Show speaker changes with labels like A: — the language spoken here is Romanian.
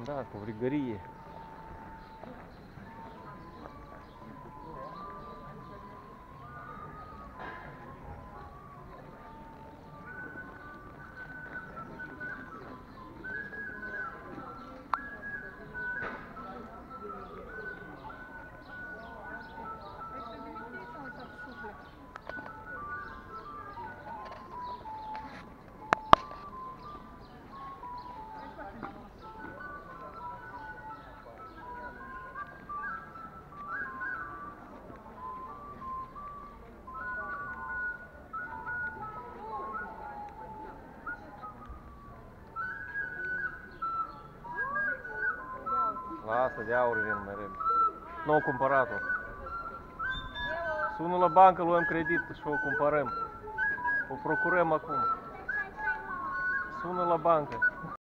A: Da, cu vrigărie. Lasă, de aur vin mereu. Nu o cumpărat-o. Sună la bancă, luăm credit și o cumpărăm. O procurăm acum. Sună la bancă.